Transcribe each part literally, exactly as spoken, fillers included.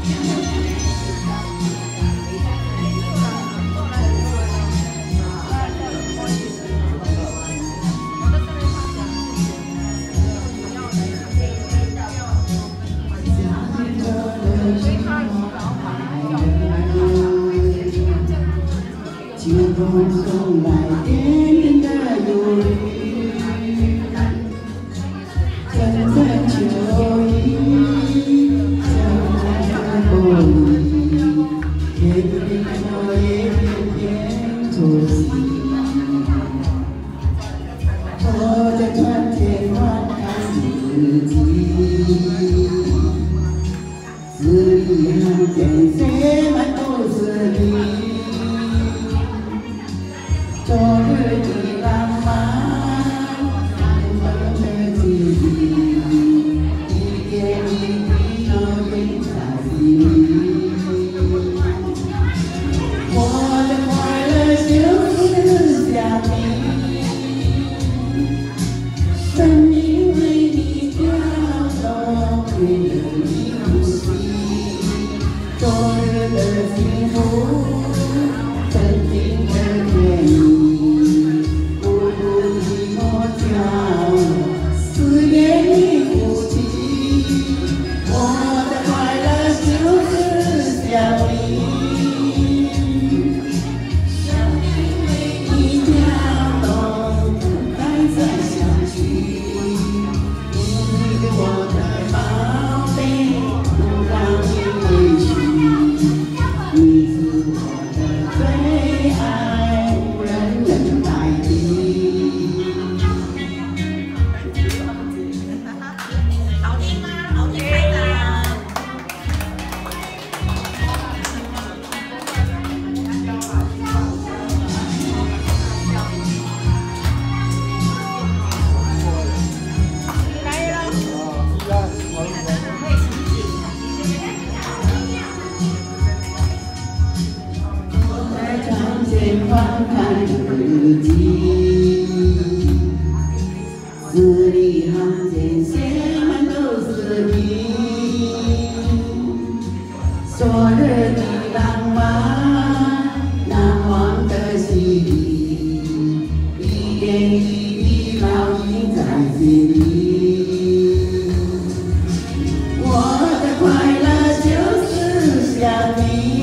秋风送来点点的忧虑，阵阵秋意，像在风里，天边落叶片片作戏，我在春天观看四季，字里行间写满都是你。 昨日的浪漫，昨日的记忆，一点一滴都印在心里。我的快乐就是想你，生命为你跳动，为了你呼吸。昨日的幸福，曾经的甜蜜。 思念你哭泣，我的快乐就是想你，生命为你跳动，等待再相聚。你是我的宝贝，不让你委屈。你是我的最爱，无人能代替。 翻看日记，字里行间写满都是你。昨日的浪漫，难忘的洗礼，一点一滴烙印在心里。我的快乐就是想你。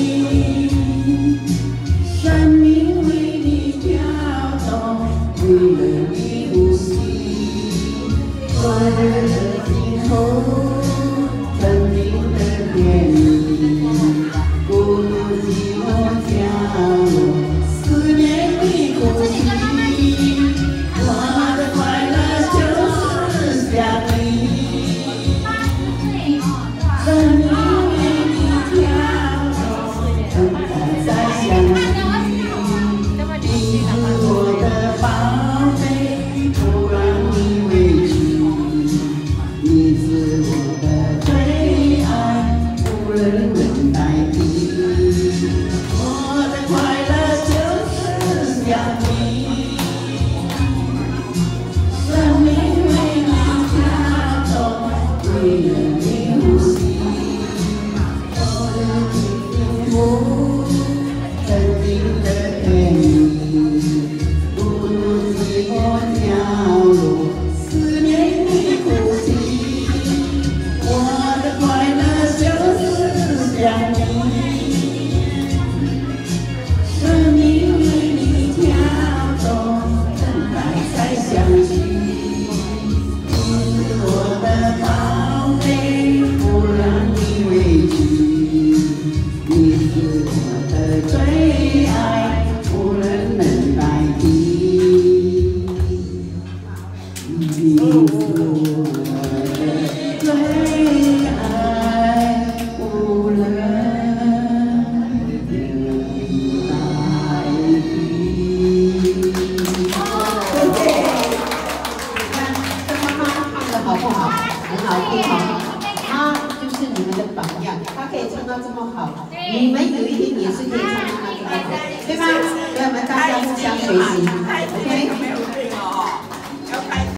生命为你跳动，为了你呼吸。昨日的幸福，曾经的甜蜜，孤独寂寞角落，思念你呼吸。我的快乐就是想你，生命为你跳动，等待再相遇。 我的宝贝，不让你委屈。你是我的最爱，无人能代替。我的快乐就是想你，生命为你跳动，为了你呼吸。我的幸福，曾经的甜蜜。 寂寞角落，思念你呼吸。我的快乐就是想你，生命为你跳动，等待再相聚。你是我的宝贝，不让你委屈。你是我的最爱，无人能代替。 你是我的最爱，无人能代替。 对不对？看这妈妈唱的好不好？很好听哦。她就是你们的榜样，她可以唱到这么好，你们有一天也是可以唱到那么好，对吗？所以我们大家互相学习。OK。